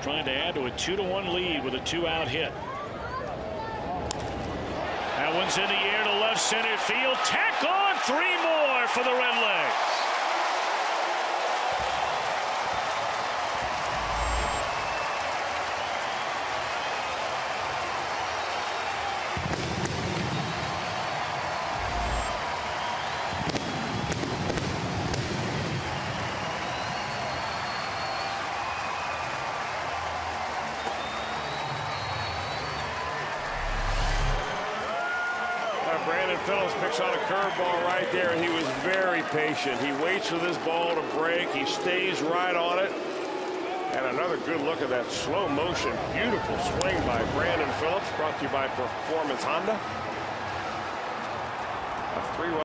trying to add to a 2-1 lead with a 2-out hit. That one's in the air to left center field. Tack on 3 more for the Redlegs. Brandon Phillips picks on a curveball right there, and he was very patient. He waits for this ball to break. He stays right on it. And another good look at that slow motion, beautiful swing by Brandon Phillips, brought to you by Performance Honda. A 3-run